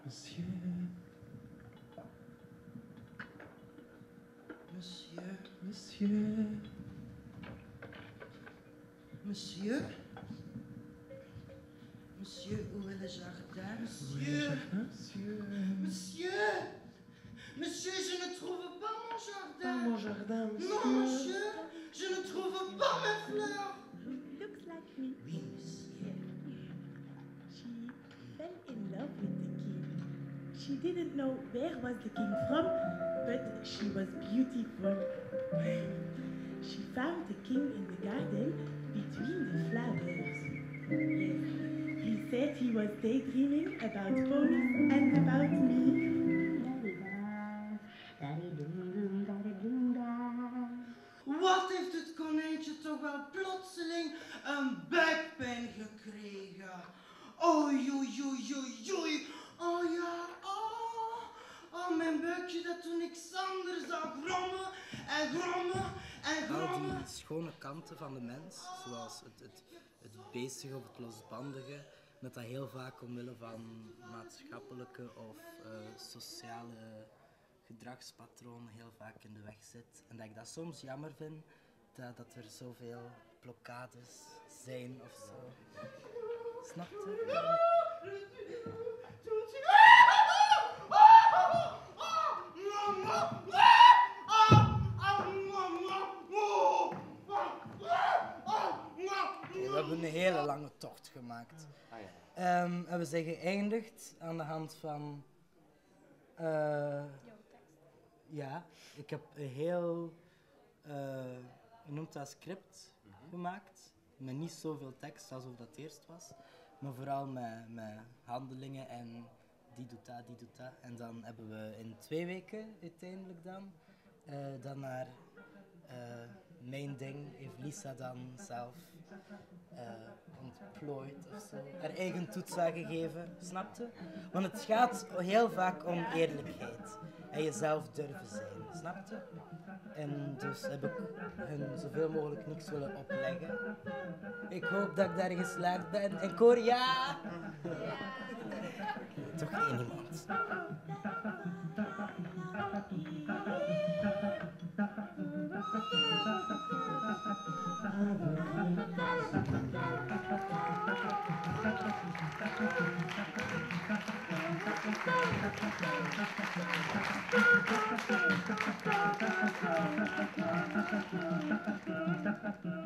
Monsieur. Monsieur. Monsieur. Monsieur. Monsieur, où est le jardin, monsieur? Monsieur. Monsieur. Monsieur, je ne trouve pas mon jardin. Pas mon jardin, monsieur. Non, monsieur, je ne trouve pas mes fleurs. Looks like me. Oui, monsieur. She fell in love with the king. She didn't know where was the king from, but she was beautiful. She found the king in the garden between the flowers. Yes, he said he was daydreaming about ponies and about me. Wat heeft het konijntje toch wel plotseling een buikpijn gekregen? Oei, oei, oei, oei, oei. Oh ja, oh. Oh, mijn buikje dat toen niks anders dan grommen en grommen en Al grommen. die schone kanten van de mens, zoals het bezige of het losbandige, dat dat heel vaak omwille van maatschappelijke of sociale gedragspatronen heel vaak in de weg zit. En dat ik dat soms jammer vind, dat er zoveel blokkades zijn of zo. Snap je? We hebben een hele lange tocht gemaakt. Ah, ja. En we zijn geëindigd aan de hand van... ja, ik heb een heel... je noemt dat script gemaakt. Met niet zoveel tekst alsof dat eerst was. Maar vooral met handelingen en die doet dat, die doet dat. En dan hebben we in 2 weken uiteindelijk dan naar mijn ding heeft Lisa dan zelf ontplooid of zo. Haar eigen toets aangegeven, snapte? Want het gaat heel vaak om eerlijkheid en jezelf durven zijn, snapte? En dus heb ik hun zoveel mogelijk niks willen opleggen. Ik hoop dat ik daar geslaagd ben. En Cor, ja! Toch één iemand. Thank you.